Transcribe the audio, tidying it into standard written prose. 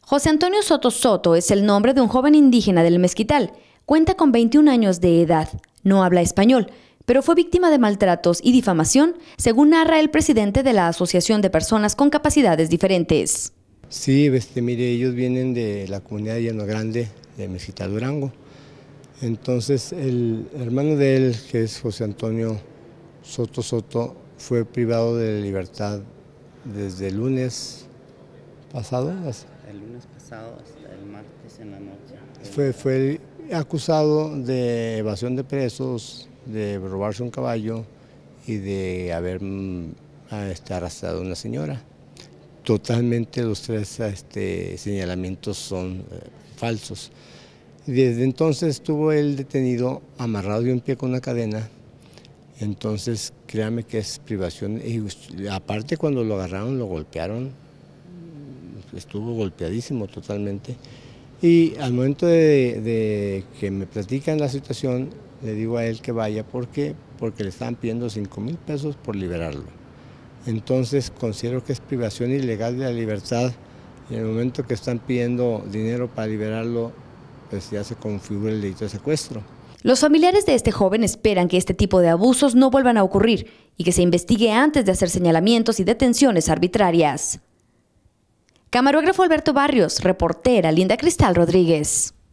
José Antonio Soto Soto es el nombre de un joven indígena del Mezquital. Cuenta con 21 años de edad. No habla español, pero fue víctima de maltratos y difamación, según narra el presidente de la Asociación de Personas con Capacidades Diferentes. Sí, mire, ellos vienen de la comunidad de Llano Grande, de Mezquital, Durango. Entonces, el hermano de él, que es José Antonio Soto Soto, fue privado de libertad desde el lunes pasado. El lunes pasado hasta el martes en la noche. Fue acusado de evasión de presos, de robarse un caballo y de haber arrastrado a una señora. Totalmente los tres señalamientos son falsos. Desde entonces estuvo él detenido, amarrado de un pie con una cadena. Entonces, créame que es privación. Y aparte, cuando lo agarraron, lo golpearon. Estuvo golpeadísimo totalmente. Y al momento de que me platican la situación, le digo a él que vaya. ¿Por qué? Porque le estaban pidiendo 5,000 pesos por liberarlo. Entonces, considero que es privación ilegal de la libertad. Y en el momento que están pidiendo dinero para liberarlo, pues ya se configura el delito de secuestro. Los familiares de este joven esperan que este tipo de abusos no vuelvan a ocurrir y que se investigue antes de hacer señalamientos y detenciones arbitrarias. Camarógrafo Alberto Barrios, reportera Linda Cristal Rodríguez.